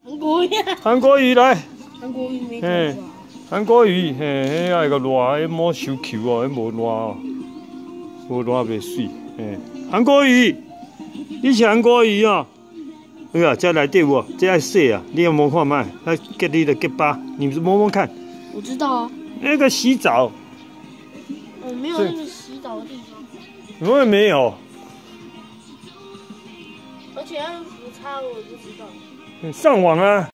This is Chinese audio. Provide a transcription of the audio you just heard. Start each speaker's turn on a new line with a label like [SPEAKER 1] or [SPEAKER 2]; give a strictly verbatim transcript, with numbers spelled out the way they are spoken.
[SPEAKER 1] 韩国鱼。
[SPEAKER 2] 韩国鱼来。
[SPEAKER 1] 韩国鱼没看过。
[SPEAKER 2] 韩国鱼，嘿，迄个个热，迄摸手球哦，迄无热哦，无热袂水，嘿。韩国鱼，你是韩国鱼哦？哎呀，这内底有哦，这爱洗啊，你有摸看卖？来给你的给疤，你摸摸看。
[SPEAKER 1] 我知道啊。
[SPEAKER 2] 那个洗澡。
[SPEAKER 1] 我没有那个洗澡的地方。
[SPEAKER 2] 我也没有。
[SPEAKER 1] 而且要用什么擦我也不知道。
[SPEAKER 2] 上网啊。